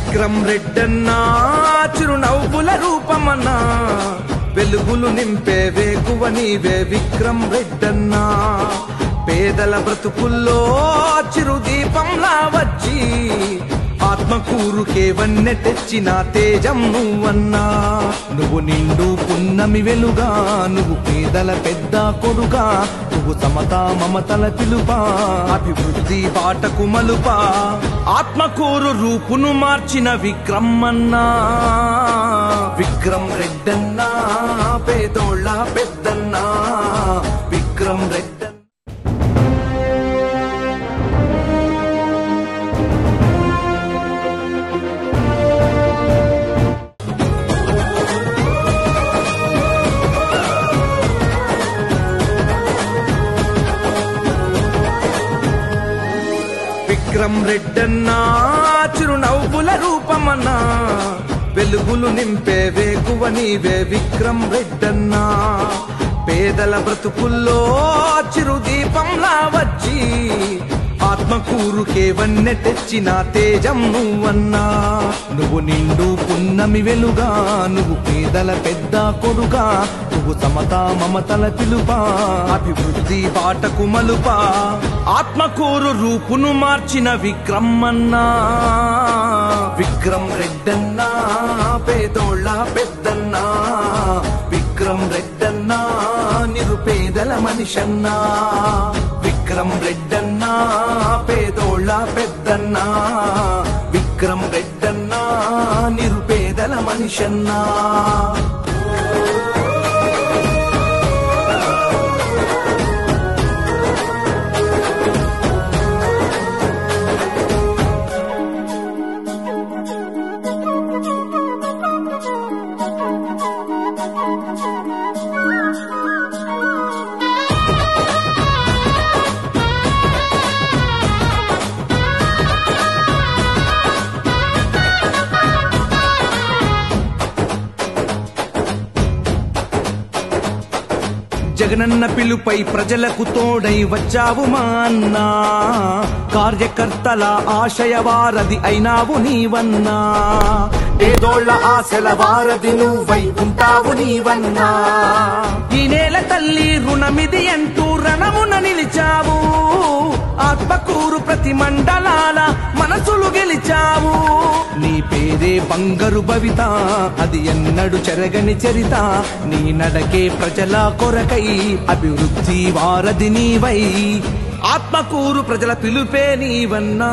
విక్రమ్ రెడ్డన్నా చిరునవ్వుల రూపమన్నా వెలుగులు నింపే వేకువ నీవే విక్రమ్ రెడ్డన్నా పేదల బ్రతుకుల్లో చిరుదీపంలా వచ్చి ఆత్మకూరుకే వన్నె తెచ్చిన తేజం నువ్వన్నా నువ్వు నిండు పున్నమి వెలుగా నువ్వు పేదల పెద్ద కొడుగా నువ్వు సమతా మమతల పిలుపా అభివృద్ధి బాటకు మలుపా ఆత్మకూరు రూపును మార్చిన విక్రమన్నా విక్రమ్ రెడ్డన్నా పేదోళ్ళ పెద్దన్నా విక్రమ్ రెడ్డి విక్రమ్ రెడ్డన్నా చిరునవ్వుల రూపమన్నా వెలుగులు నింపే వేకువ నీవే విక్రమ్ రెడ్డన్నా పేదల బ్రతుకుల్లో చిరుదీపంలా వచ్చి ఆత్మకూరుకే వన్నె తెచ్చిన తేజం నువ్వన్నా నువ్వు నిండు పున్నమి వెలుగా నువ్వు పేదల పెద్ద కొడుగా నువ్వు సమతా మమతల పిలుపా అభివృద్ధి బాటకు మలుపా ఆత్మకూరు రూపును మార్చిన విక్రమన్నా విక్రమ్ రెడ్డన్నా పేదోళ్ళ పెద్దన్నా విక్రమ్ రెడ్డన్నా నిరుపేదల మనిషన్నా విక్రమ్ రెడ్డన్నా పేదోళ్ళ పెద్దన్నా విక్రమ్ రెడ్డన్నా నిరుపేదల మనిషన్నా జగనన్న పిలుపై ప్రజలకు తోడై వచ్చావు మా అన్నా కార్యకర్తల ఆశయ వారధి అయినావు నీవన్నా పేదోళ్ళ ఆశల వారధి నువ్వై ఉంటావు నీవన్నా ఈ నేల తల్లి రుణమిది అంటూ రణమున నిలిచావు ఆత్మకూరు ప్రతి మండలాల మనసులు గెలిచావు నీ పేరే బంగారు భవిత అది ఎన్నడు చెరగని చరిత నీ నడకే ప్రజల కొరకై అభివృద్ధి వారధి నీవై ఆత్మకూరు ప్రజల పిలుపే నీవన్నా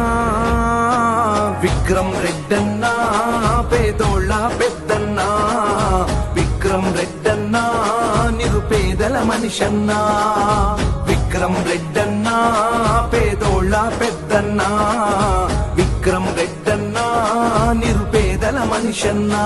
విక్రమ్ రెడ్డన్నా పేదోళ్ళ పెద్దన్నా విక్రమ్ రెడ్డన్నా నిరుపేదల మనిషన్నా విక్రమ్ రెడ్డన్నా పేదోళ్ళ పెద్దన్నా విక్రమ్ రెడ్డన్నా నిరుపేదల మనిషన్నా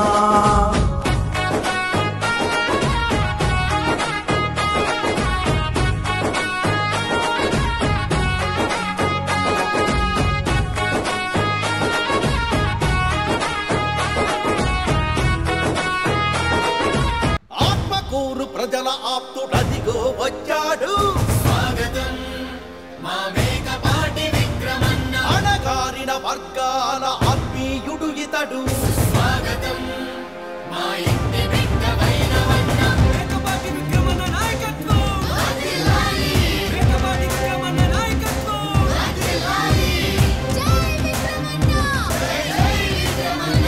ఆత్మకూరు ప్రజల ఆప్తుడదిగో వచ్చాడు స్వాగతం మా మేకపాటి విక్రమన్న అణగారిన వర్గాల ఆత్మీయుడు ఇతడు స్వాగతం మా ఇంటి బిడ్డ వైరవన్న మేకపాటి విక్రమన్న నాయకత్వం అదిలాలి మేకపాటి విక్రమన్న నాయకత్వం అదిలాలి జై విక్రమన్న జై జై విక్రమన్న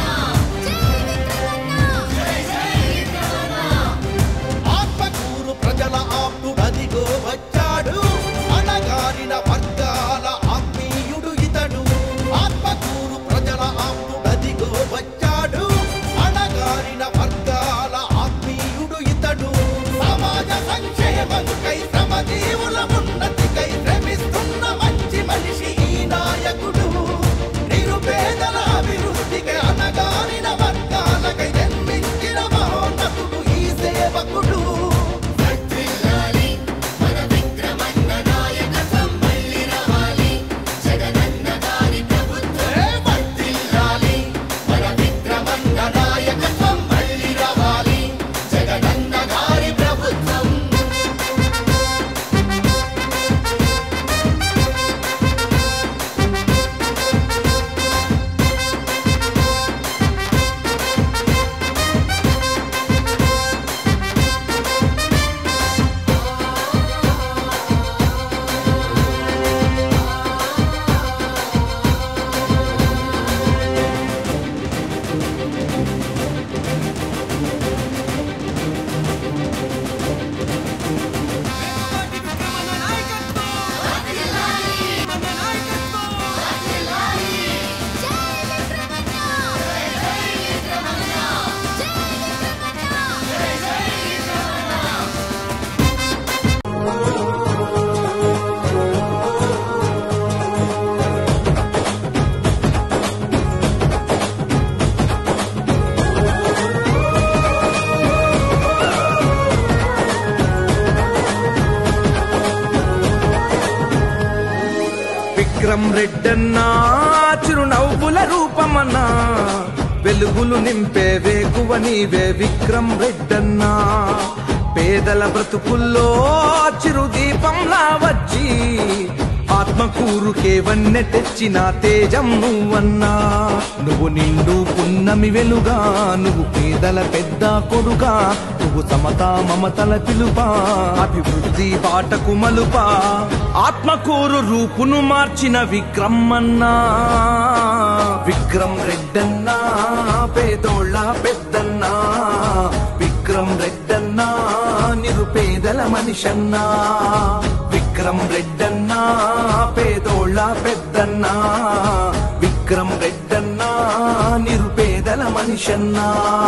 జై విక్రమన్న జై జై విక్రమన్న ఆత్మకూరు ప్రజల ఆప్తుడదిగో వచ్చాడు అణగారిన వర్గాల ఆత్మీయుడు ఇతడు ఆత్మకూరు ప్రజల ఆప్తుడదిగో వచ్చాడు విక్రమ్ రెడ్డన్నా చిరునవ్వుల రూపమన్నా వెలుగులు నింపే వేకువ నీవే విక్రమ్ రెడ్డన్నా పేదల బ్రతుకుల్లో చిరుదీపంలా వచ్చి ఆత్మకూరుకే వన్నె తెచ్చిన తేజం నువ్వన్నా నువ్వు నిండు పున్నమి వెలుగా నువ్వు పేదల పెద్ద కొడుగా నువ్వు సమతా మమతల పిలుపా అభివృద్ధి బాటకు మలుపా ఆత్మకూరు రూపును మార్చిన విక్రమన్నా విక్రమ్ రెడ్డన్నా పేదోళ్ళ పెద్దన్నా విక్రమ్ రెడ్డన్నా నిరుపేదల మనిషన్నా విక్రమ్ రెడ్డన్నా పేదోళ్ళ పెద్దన్నా విక్రమ్ రెడ్డన్నా నిరుపేదల మనిషన్నా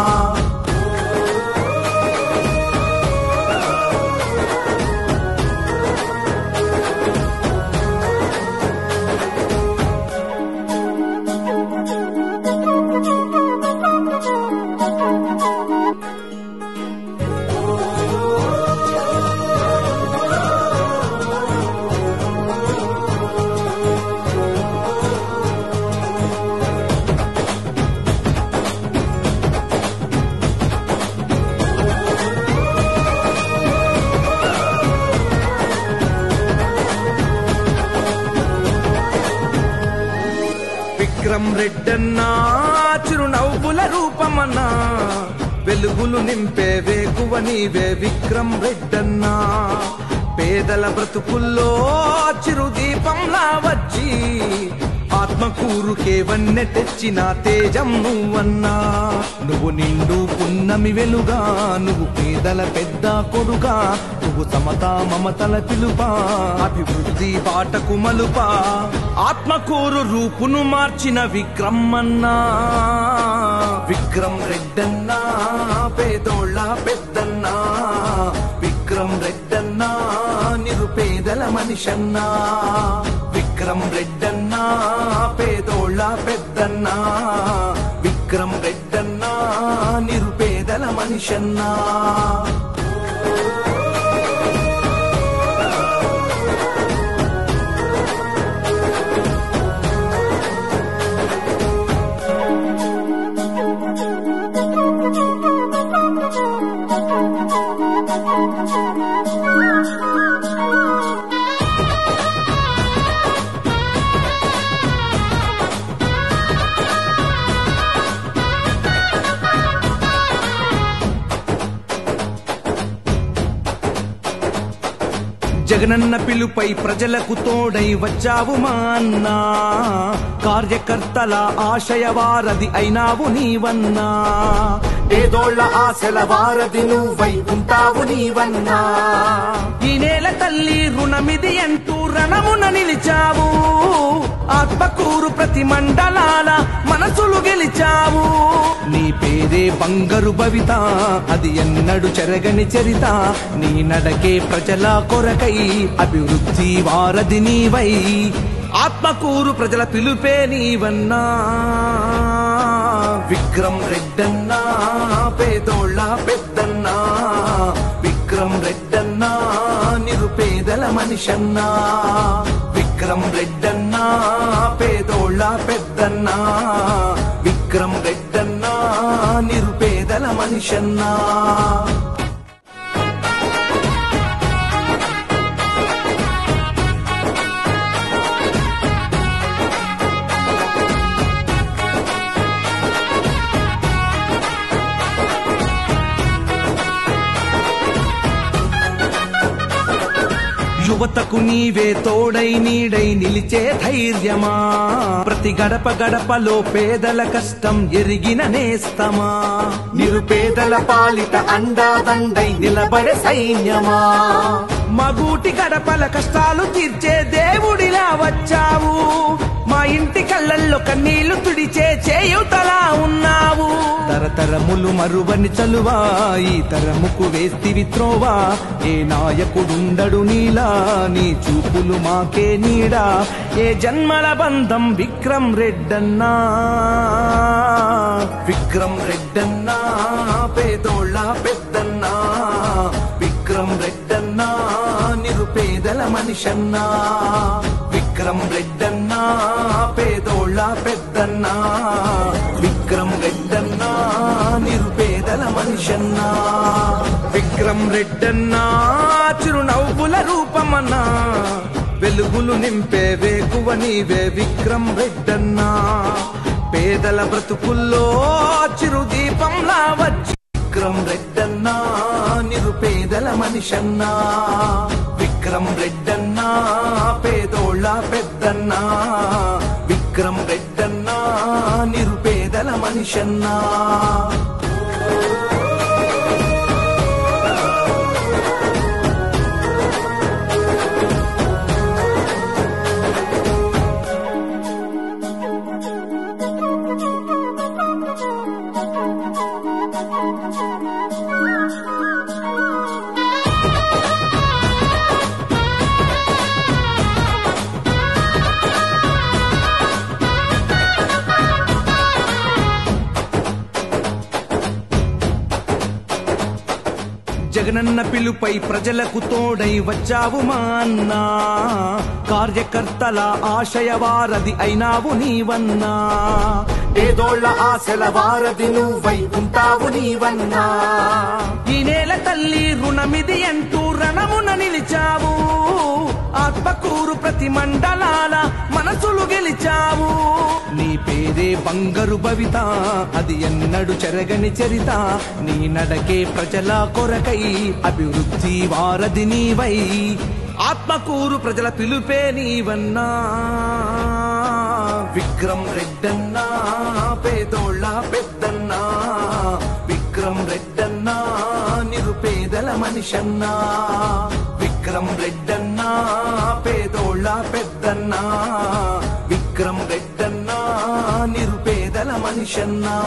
విక్రమ్ రెడ్డన్నా చిరునవ్వుల రూపమన్నా వెలుగులు నింపే వేకువ నీవే విక్రమ్ రెడ్డన్నా పేదల బ్రతుకుల్లో చిరుదీపంలా వచ్చి ఆత్మకూరుకే వన్నె తెచ్చిన తేజం నువ్వన్నా నువ్వు నిండు పున్నమి వెలుగా నువ్వు పేదల పెద్ద కొడుగా నువ్వు సమతా మమతల పిలుపా అభివృద్ధి బాటకు మలుపా ఆత్మకూరు రూపును మార్చిన విక్రమన్నా విక్రమ్ రెడ్డన్నా పేదోళ్ళ పెద్దన్నా విక్రమ్ రెడ్డన్నా నిరుపేదల మనిషన్నా విక్రమ్ రెడ్డన్నా పేదోళ్ళ పెద్దన్నా విక్రమ్ రెడ్డన్నా నిరుపేదల మనిషన్నా జగనన్న పిలుపై ప్రజలకు తోడై వచ్చావు మా అన్నా కార్యకర్తల ఆశయ వారధి అయినావు నీవన్నా పేదోళ్ళ ఆశల వారధి నువ్వై ఉంటావు నీవన్నా ఈ నేల తల్లి రుణమిది అంటూ రణమున నిలిచావు ఆత్మకూరు ప్రతి మండలాల మనసులు గెలిచావు నీ పేరే బంగారు భవిత అది ఎన్నడు చెరగని చరిత నీ నడకే ప్రజల కొరకై అభివృద్ధి వారధి నీవై ఆత్మకూరు ప్రజల పిలుపే నీవన్నా విక్రమ్ రెడ్డన్నా పేదోళ్ళ పెద్దన్నా విక్రమ్ రెడ్డన్నా నిరుపేదల మనిషన్నా విక్రమ్ రెడ్డన్నా పేదోళ్ళ పెద్దన్నా విక్రమ్ రెడ్డన్నా నిరుపేదల మనిషన్నా యువతకు నీవే తోడై నీడై నిలిచే ధైర్యమా ప్రతి గడప గడపలో పేదల కష్టం ఎరిగిన నేస్తమా నిరుపేదల పాలిట అండాదండై నిలబడే సైన్యమా మగూటి గడపల కష్టాలు తీర్చే దేవుడిలా వచ్చావు మా ఇంటి కళ్ళల్లో కన్నీళ్లు తుడిచే చేయుతలా ఉన్నావు తరతరములు మరువని చలువా ఈ తరముకు వేస్తివి త్రోవా ఏ నాయకుడుండడు నీలా నీ చూపులు మాకే నీడా ఏ జన్మల బంధం విక్రమ్ రెడ్డన్నా విక్రమ్ రెడ్డన్నా పేదోళ్ళ పెద్దన్నా విక్రమ్ రెడ్డన్నా నిరుపేదల మనిషన్నా విక్రమ్ రెడ్డన్నా పెద్దన్నా విక్రమ్ రెడ్డన్నా నిరుపేదల మనిషన్నా విక్రమ్ రెడ్డన్నా చిరునవ్వుల రూపమన్నా వెలుగులు నింపే వేకువ నీవే విక్రమ్ రెడ్డన్నా పేదల బ్రతుకుల్లో చిరుదీపంలా వచ్చి విక్రమ్ రెడ్డన్నా నిరుపేదల మనిషన్నా విక్రమ్ రెడ్డన్నా పేదోళ్ళ పెద్దన్నా విక్రమ్ రెడ్డన్నా నిరుపేదల మనిషన్నా జగనన్న పిలుపై ప్రజలకు తోడై వచ్చావు మా అన్నా కార్యకర్తల ఆశయ వారధి అయినావు నీవన్నా పేదోళ్ల ఆశల వారధి నువ్వై ఉంటావు నీవన్నా ఈ నేల తల్లి రుణమిది అంటూ రణమున నిలిచావు ఆత్మకూరు ప్రతి మండలాల మనసులు గెలిచావు నీ పేరే బంగారు భవిత అది ఎన్నడు చెరగని చరిత నీ నడకే ప్రజల కొరకై అభివృద్ధి వారధి నీవై ఆత్మకూరు ప్రజల పిలుపే నీవన్నా విక్రమ్ రెడ్డన్నా పేదోళ్ళ పెద్దన్నా విక్రమ్ రెడ్డన్నా నిరుపేదల మనిషన్నా విక్రమ్ రెడ్డన్నా పేదోళ్ళ పెద్దన్నా విక్రమ్ రెడ్డన్నా నిరుపేదల మనిషన్నా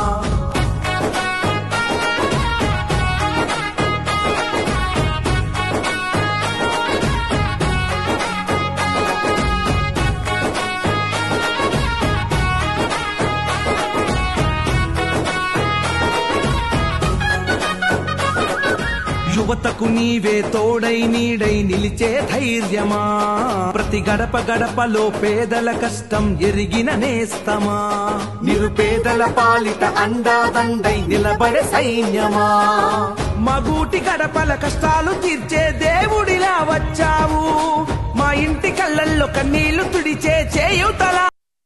యువతకు నీవే తోడై నీడై నిలిచే ధైర్యమా ప్రతి గడప గడపలో పేదల కష్టం ఎరిగిన నేస్తమా నిరుపేదల పాలిట అండాదండై నిలబడే సైన్యమా మగూటి గడపల కష్టాలు తీర్చే దేవుడిలా వచ్చావు మా ఇంటి కళ్ళల్లో కన్నీళ్లు తుడిచే చేయుతలా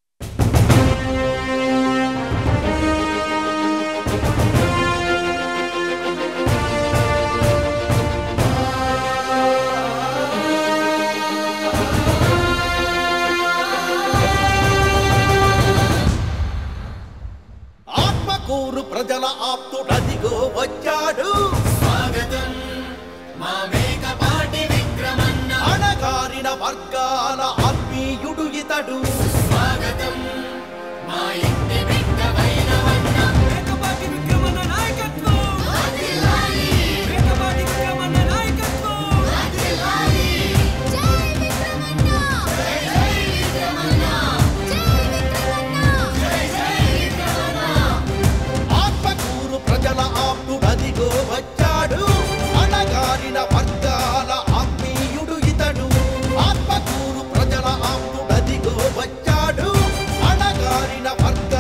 ఆత్మకూరు ప్రజల ఆప్తుడదిగో వచ్చాడు స్వాగతం మా మేకపాటి విక్రమన్న అణగారిన వర్గాల ఆత్మీయుడు ఇతడు స్వాగతం మా ఇంటి బిడ్డవైనవన్న మేకపాటి విక్రమన్న నాయకత్వం అదిలాలి మేకపాటి విక్రమన్న నాయకత్వం అదిలాలి జై విక్రమన్న జై జై విక్రమన్న జై జై విక్రమన్న ఆత్మకూరు ప్రజల ఆప్తుడదిగో వచ్చాడు అణగారిన వర్గాల ఆత్మీయుడు ఇతడు ఆత్మకూరు ప్రజల ఆప్తుడదిగో వచ్చాడు అణగారిన వర్గాల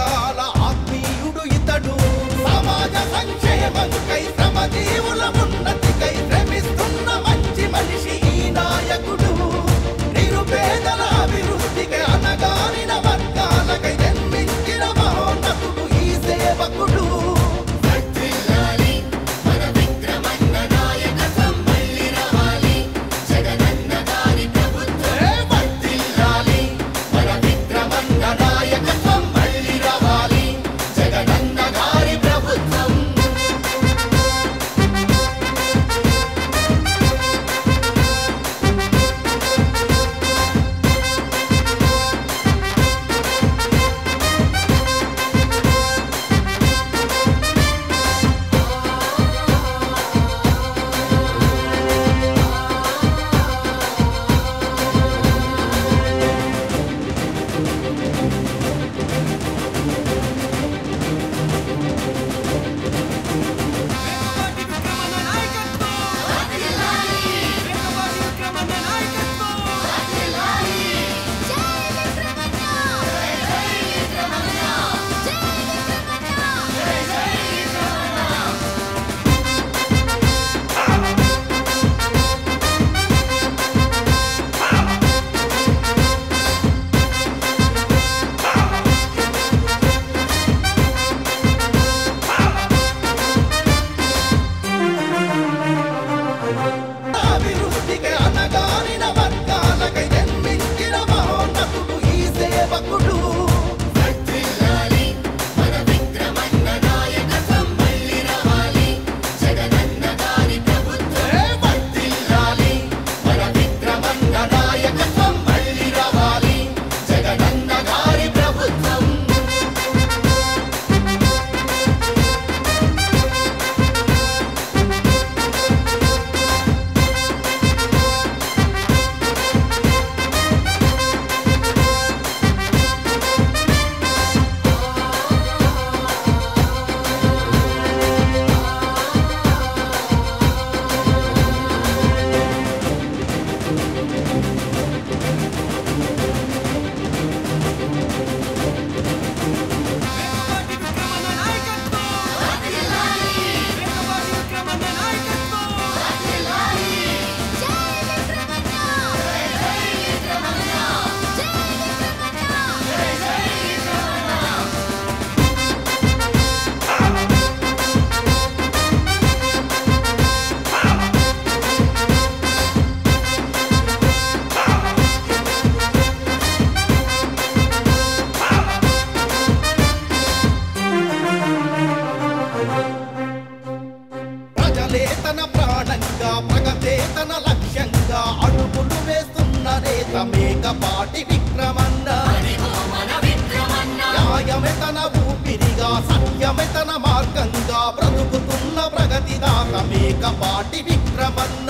ధైర్యమే తన మార్గంగా బ్రతుకుతున్న ప్రగతిదాత మేకపాటి విక్రమన్న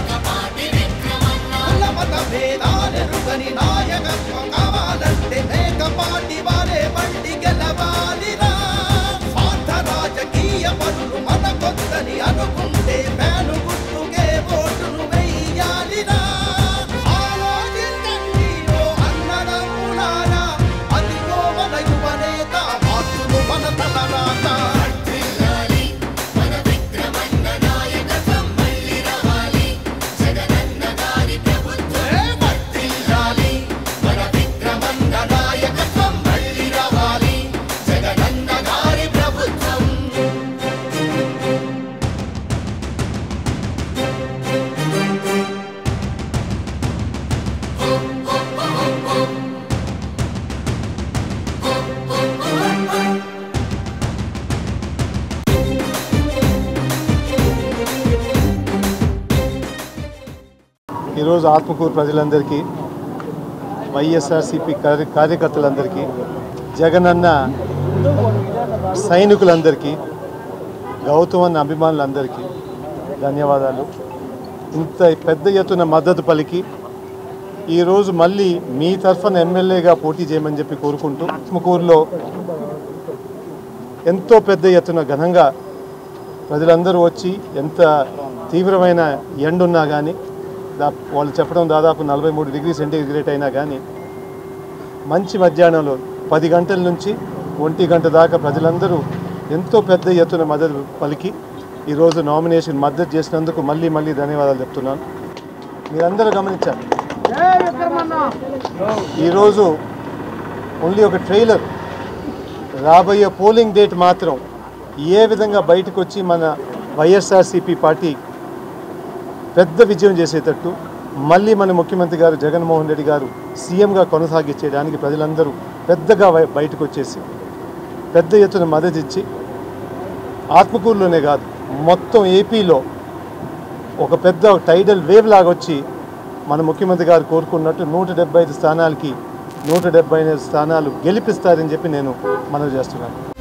కుల మత భేదాలెరుగని నాయకత్వం కావాలంటే మేకపాటి వారే బండి గెలవాలిరా స్వార్థ రాజకీయ పనులు మనకొద్దని అనుకుంటే మేలు గుర్తుకే ఓటును వెయ్యాలిరా ఆలోచించండి ఓ అన్నదమ్ములారా అదిగో మన యువనేత మార్చును మన తలరాత ఈరోజు ఆత్మకూరు ప్రజలందరికీ వైఎస్ఆర్సీపీ కార్యకర్తలందరికీ జగనన్న సైనికులందరికీ గౌతమన్న అభిమానులందరికీ ధన్యవాదాలు. ఇంత పెద్ద ఎత్తున మద్దతు పలికి ఈరోజు మళ్ళీ మీ తరఫున ఎమ్మెల్యేగా పోటీ చేయమని చెప్పి కోరుకుంటూ ఆత్మకూరులో ఎంతో పెద్ద ఎత్తున ఘనంగా ప్రజలందరూ వచ్చి ఎంత తీవ్రమైన ఎండున్నా కానీ వాళ్ళు చెప్పడం దాదాపు 43 డిగ్రీ సెంటీగ్రేడ్ అయినా కానీ మంచి మధ్యాహ్నంలో 10 గంటల నుంచి 1 గంట దాకా ప్రజలందరూ ఎంతో పెద్ద ఎత్తున మద్దతు పలికి ఈరోజు నామినేషన్ మద్దతు చేసినందుకు మళ్ళీ ధన్యవాదాలు చెప్తున్నాను. మీరందరూ గమనించారు ఈరోజు ఓన్లీ ఒక ట్రైలర్, రాబోయే పోలింగ్ డేట్ మాత్రం ఏ విధంగా బయటకు వచ్చి మన వైఎస్ఆర్సీపీ పార్టీ పెద్ద విజయం చేసేటట్టు మళ్ళీ మన ముఖ్యమంత్రి గారు జగన్మోహన్ రెడ్డి గారు సీఎంగా కొనసాగించేయడానికి ప్రజలందరూ పెద్దగా బయటకు వచ్చేసి పెద్ద ఎత్తున మద్దతు ఇచ్చి ఆత్మకూరులోనే కాదు మొత్తం ఏపీలో ఒక పెద్ద టైడల్ వేవ్ లాగా వచ్చి మన ముఖ్యమంత్రి గారు కోరుకున్నట్టు 175 స్థానాలకి 175 స్థానాలు గెలిపిస్తారని చెప్పి నేను మనవి చేస్తున్నాను.